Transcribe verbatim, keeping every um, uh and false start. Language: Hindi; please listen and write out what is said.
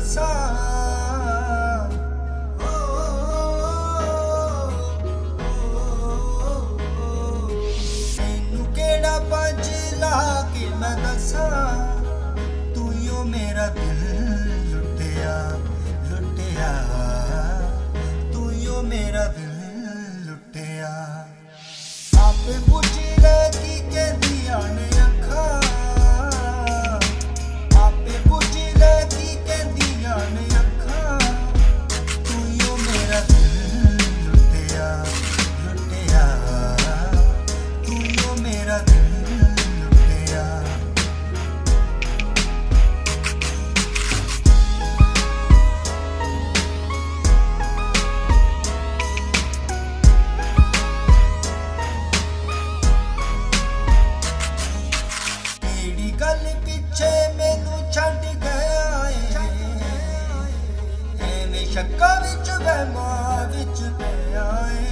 दसा तैनू केड़ा पंज ला के मैं दसा तू यो मेरा दिल लुटिया लुटिया तू यो मेरा दिल लुटिया आपे पूछी ले की कहदियां ने अखा आपे पूछी ले की कहदियां ने अखा तू यो मेरा दिल लुटिया लुटिया तू यो मेरा दिल लुटिया गल पिछे मैनू छड्ड गया है एवें शक्का विच वहमां विच पिया है